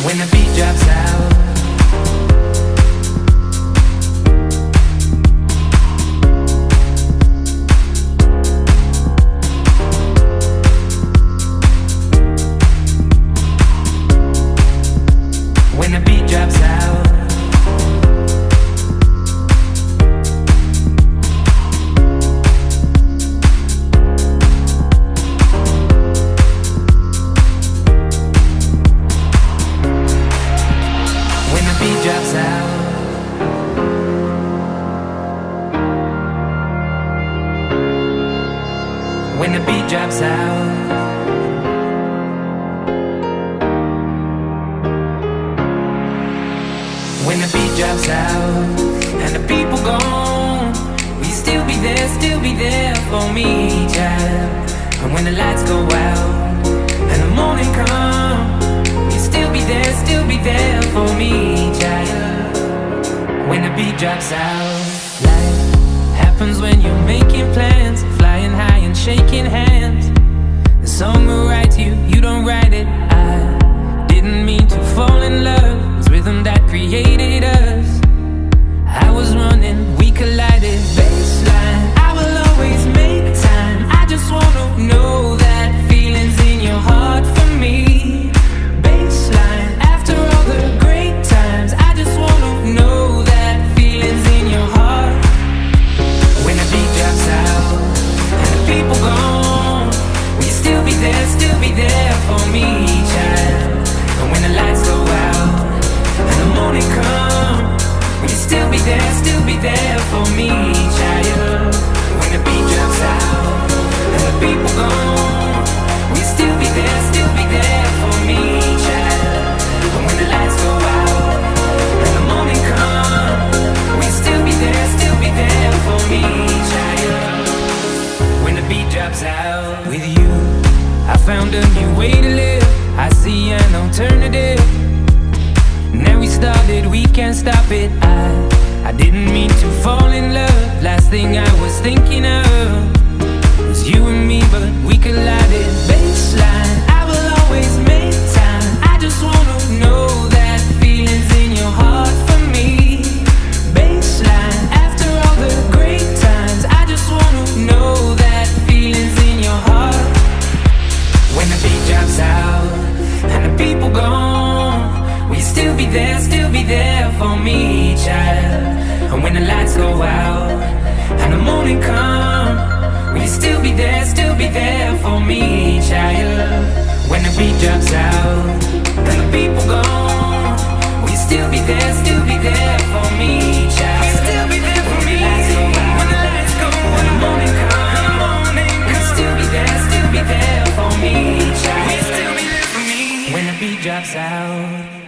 when the beat drops out. When the beat drops out. When the beat drops out. When the beat drops out. When the beat drops out and the people gone, will you still be there for me, child? And when the lights go out and the morning come, will you still be there for me, child? When the beat drops out. Life happens when you're making plans, flying high and shaking hands. The song will write you, you don't write it. I didn't mean to fall in love. Rhythm that created us. I was running, we collided. Baseline, I will always make time. I just wanna know that feeling's in your heart for me. Baseline, after all the great times, I just wanna know that feeling's in your heart. When the beat drops out and the people gone, will you still be there for me, child? And when the lights go out and the morning come, will you still be there for me, child? When the beat drops out and the people gone, will you still be there for me, child? And when the lights go out and the morning come, will you still be there for me, child? When the beat drops out. With you, I found a new way to live. I see an alternative. Now we started, we can't stop it. I didn't mean to fall in love. Last thing I was thinking of was you and me, but we collided. Baseline, I will always make time. I just wanna know that feeling's in your heart for me. Baseline, after all the great times, I just wanna know that feeling's in your heart. When the beat drops out and the people gone, will you still be there for me, child? And when the lights go out and the morning come, will you still be there for me, child? When the beat drops out and the people gone, will you still be there for me, child? Will you still be there for me? When the lights go out and the morning come, will you still be there for me, child? Will you still be there for me? When the beat drops out.